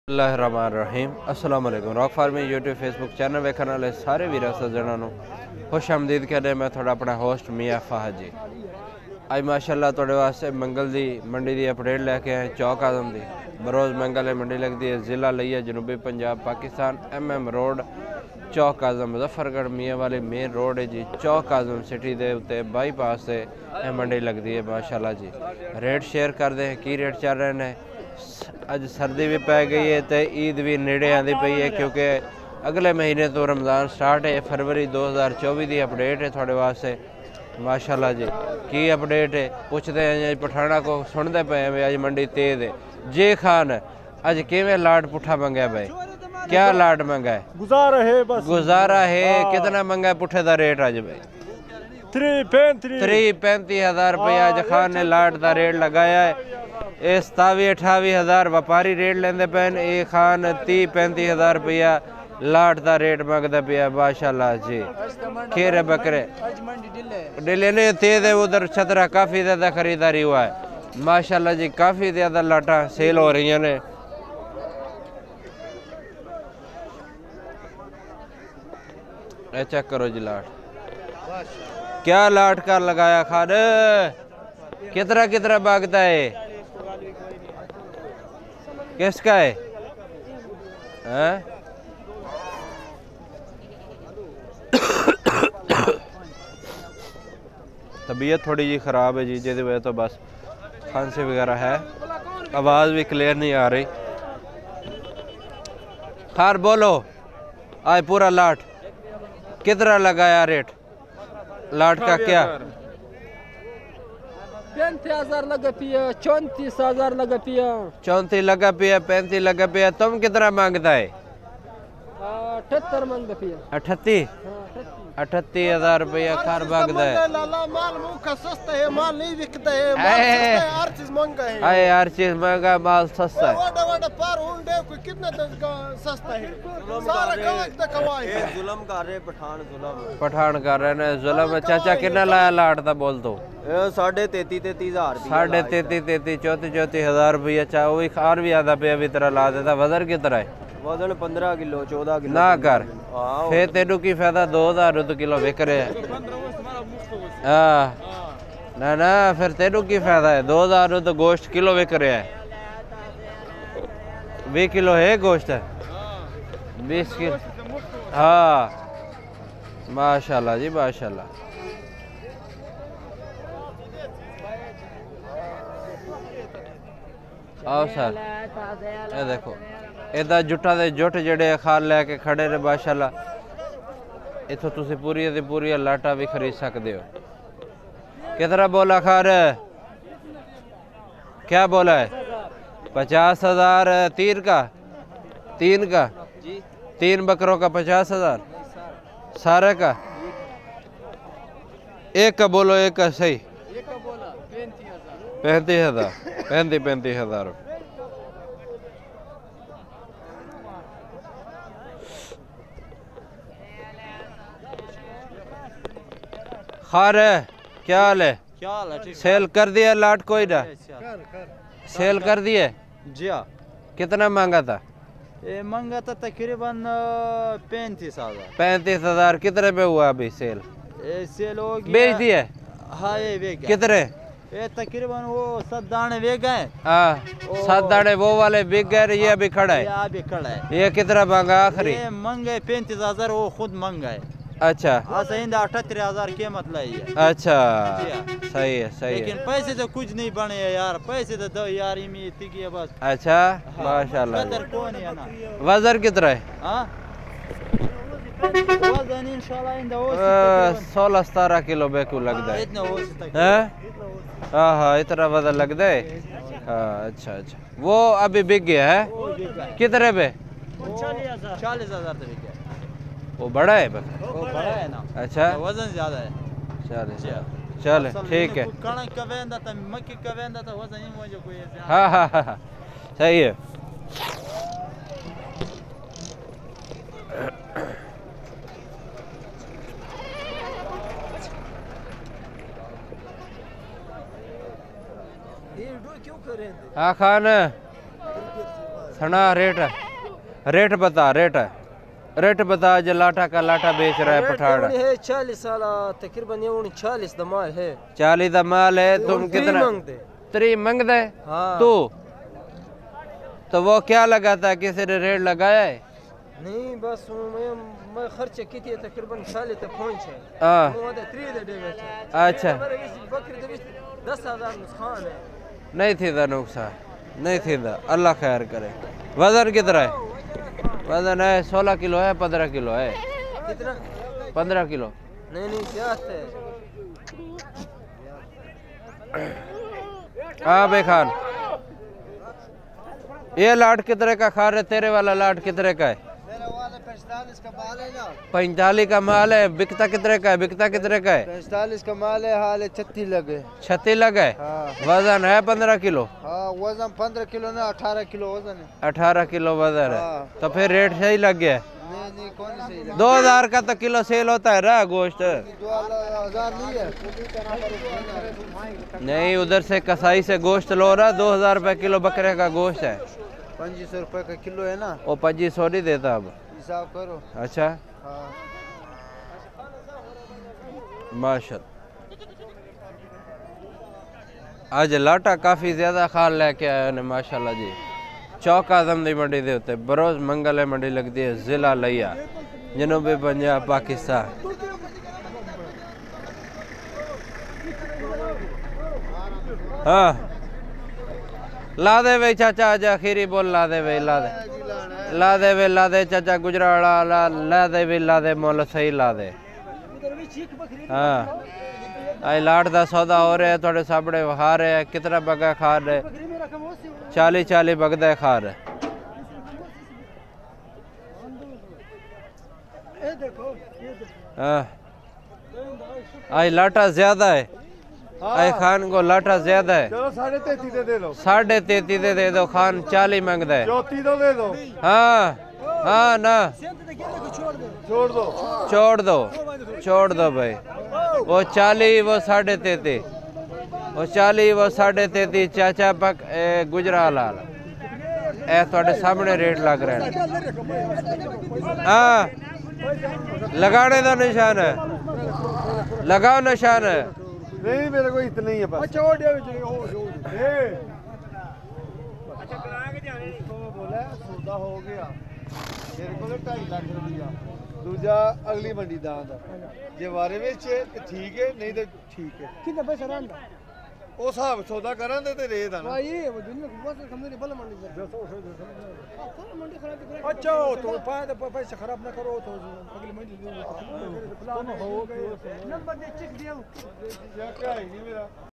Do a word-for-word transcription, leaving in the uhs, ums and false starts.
बिस्मिल्लाहिर्रहमानिर्रहीम अस्सलाम वालेकुम। Rock farming YouTube Facebook channel वेखने वाले सारे वीर सज्जनों को खुश आमदीद कहते मैं थोड़ा अपना होस्ट मियाँ फाहद जी। अज माशाअल्लाह थोड़े वास्ते मंगल की मंडी की अपडेट लैके आए। चौक आजम की बरोज़ मंगल है मंडी लगती है। ज़िला लिया जनूबी Punjab Pakistan M M road Chowk Azam Muzaffargarh Mianwali main road है जी। चौक आजम सिटी के उत्ते बाईपास से यह मंडी लगती है माशाअल्लाह जी। रेट शेयर करते हैं की रेट चल रहे हैं। अज सर्दी भी पै गई है तो ईद भी नेड़े आती पई है क्योंकि अगले महीने तो रमज़ान स्टार्ट है। फरवरी दो हज़ार चौबी की अपडेट है थोड़े वास्ते माशाअल्लाह जी। की अपडेट है पुछते हैं पठाना को सुनते पे हैं अज मंडी तेज है। जे खान अज किवें लाट पुठा मंगा भाई क्या लाट मंगा है? गुजारा है बस गुजारा है। कितना मंगा है पुठे का रेट अज भाई? त्री पैंती त्री पैंती हज़ार रुपया अज खान ने लाट का रेट लगाया है। ये सतावी अठावी हज़ार व्यापारी रेट लेंदे पे। ये खान तीह पैंती हज़ार रुपया लाट का रेट मंगता पिया माशाअल्लाह जी। खीर बकरे डिले ने तेज है। उधर छतरा काफ़ी ज़्यादा खरीदारी हुआ है माशाअल्लाह जी। काफ़ी ज़्यादा लाटा सेल हो रही ने। चेक करो जी लाट क्या लाट का लगाया खान। कितना कितना भागता है किसका है, है? तबीयत थोड़ी जी ख़राब है जी जिसकी वजह तो बस खांसी वगैरह है। आवाज़ भी क्लियर नहीं आ रही। खार बोलो आज पूरा लाट कितना लगाया रेट लाट का? क्या पैंतीस हजार लगा पिया चौंतीस हजार लगा पिया चौंतीस लगा पिया पैंतीस लगा पिया। तुम कितना मांगता है? अठहत्तर मांगता पिया अठत्ती अठत्ती हजार रुपया खार भागता है। माल मुखा सस्ता है माल नहीं बिकता है। हर चीज महंगा है। अरे हर चीज महंगा माल सस्ता है। वाडा वाडा पर हुंडे कोई कितना सस्ता है सारा कागज तक हवाई है। जुल्म कर रहे पठान जुल्म पठान कर रहे ने जुल्म। चाचा कितना लाया लाट दा बोल तो? साढ़े तेती तेती हजार साढ़े तेती तेती चौती चौती हजार रुपया। चाहे वो भी खार भी आधा पे अभी तरह ला देता। वजन कितना है? वजन पंद्रह किलो चौदह किलो ना कर फिर तेनू की फायदा। दो हजार तो किलो विक रहे हैं। ना ना फिर तेनू की फायदा है। दो हजार तो गोश्त किलो विक रहा है। बीस किलो है गोश्त है बीस किलो। हाँ माशाल्लाह जी माशाल्लाह। आओ सर ये देखो इदा जुटा दे जुट जड़े खाल लैके खड़े ने माशाअल्लाह। इथों तुसी पूरी दी पूरी लाटा भी खरीद सकते हो। कितना बोला खार? क्या बोला है? पचास हजार तीन का तीन का तीन बकरों का पचास हजार सारे का एक का बोलो एक का सही पैंतीस हजार पैंतीस पैंतीस हजार खार है। क्या हाल है? क्या हाल है? सेल कर दिया लाट कोई ना? सेल कर दिए जी हाँ। कितना मांगा था? ये मांगा था तकरीबन पैंतीस हजार पैंतीस हजार कितने पे हुआ अभी सेल? ये सेल हो गया। बेच दिए? हाँ ये बेच कितने? ये तकरीबन वो सात दाने बेच गए। हाँ सात दाने वो वाले बिक गए। ये अभी खड़ा है। ये अभी खड़ा है। ये कितना मांगा आखिरी? ये मंगा है पैंतीस हजार वो खुद मंगा है। अच्छा अठहत्तर हजार कीमत लाई है। अच्छा सही है सही लेकिन है। पैसे तो कुछ नहीं बने यार। पैसे तो दो यार इतनी की है बस। अच्छा माशाल्लाह। कदर कौन है ना। वजन कितना है? हाँ वजन इंशाल्लाह इंदा हो सोलह सतारह किलो बेकू लगता है। इतना हो सकता है। हाँ हाँ इतना वजन लगता है। हाँ अच्छा अच्छा वो अभी बिक गया है। कितने पे? चालीस हजार तो बिक गया। वो बड़ा है बकरा? वो बड़ा है ना। अच्छा वजन ज्यादा है। चल चल ठीक है। कणक का वेंदा था मक्की का वेंदा था वजन ही मुझे कोई ऐसे। हाँ हाँ हाँ सही है। हाँ खान सना रेट है, रेट बता, रेट है, रेट बता। जो लाटा का लाटा बेच रहा है पठान है चालीस साल तकरीबन ये चालीस दमाल है। चालीस का माल है। तुम कितना त्री मंग दे? हाँ। तू तो वो क्या लगाता है, किसी ने रेट लगाया है? नहीं बस मैं मैं खर्चे की थी तकरीबन साल तक पहुंच है। हाँ। अच्छा बकरी दस हजार नुकसान है। नहीं थी था नुकसान, नहीं थी था, अल्लाह खैर करे। वजन कितना है? वजन है सोलह किलो है, पंद्रह किलो है। कितना? पंद्रह किलो। नहीं नहीं क्या है? हाँ बे खान, ये लाट कितने का खा रहे? तेरे वाला लाट कितने का है? पैंतालीस का माल है ना। पैंतालीस का माल है। बिकता कितने का है? बिकता कितने का है? पैंतालीस का माल है। हाल है छत्तीस लगे। छत्तीस लगे। हाँ। वजन है पंद्रह किलो। हाँ वजन पंद्रह किलो ना अठारह किलो वजन है। अठारह किलो वजन है। हाँ। तो फिर रेट सही लग गया। नहीं नहीं कौन सही लगा? दो हजार का तो किलो सेल होता है ना गोश्त। दो हजार नहीं है। नहीं, उधर से कसाई से गोश्त लो रहा, दो हजार रुपये किलो बकरे का गोश्त है। पच्चीस सौ रुपये का किलो है ना। वो पच्चीस सौ नहीं देता अब। हिसाब करो। अच्छा हाँ। माशाल्लाह आज लाटा काफ़ी ज़्यादा खाल लेके आए ने माशाल्लाह जी। चौक आजम की मंडी दे उत्ते बरोज मंगल मंडी लगती है, ज़िला लिया, जनूबी पंजाब, पाकिस्तान। हाँ ला दे वे चाचा, आज आखिरी बोल ला दे वे, ला दे ला दे वे, ला दे चाचा गुजराला, ला ला दे वे, ला दे मोल सही ला दे। हाँ आई लाट का सौदा हो रहा है थोड़े सामने खा रहे हैं। कितना बगा खा रहे? चाली चाली बगदा खा रहे। हाँ आई लाटा ज्यादा है। आई खान को लाटा ज्यादा है। चलो साढ़े तैतीस दे दो। साढ़े तैतीस दे दे दो। खान चाली मंगदा है। चौतीस दो दे दो। हाँ हाँ ना छोड़ दो। छोड़ दो, छोड़ दो भाई। वो चाली, वो साढ़े तैतीस, वो चाली, वो साढ़े तैतीस। चाचा पक ए, गुजराला ए थोड़े सामने रेट लग रहे हैं। हाँ लगाने का निशान है, लगाओ निशान है। नहीं मेरे को इतना ही है बस। अच्छा बोला सौदा हो गया मेरे को ढाई लाख रुपया। दूजा अगली मंडी दान दा जे वारे विच ते ठीक है, नहीं तो ठीक है। कितना पैसा रंदा ओ साहब सौदा करन दे ते रेट आना भाई वो दिन में बस समझ बल मंडी से मंडी खराब। अच्छा तो पैसा खराब ना करो तो अगली मंडी दो हो गया नंबर दे चेक दियो क्या है नहीं मेरा।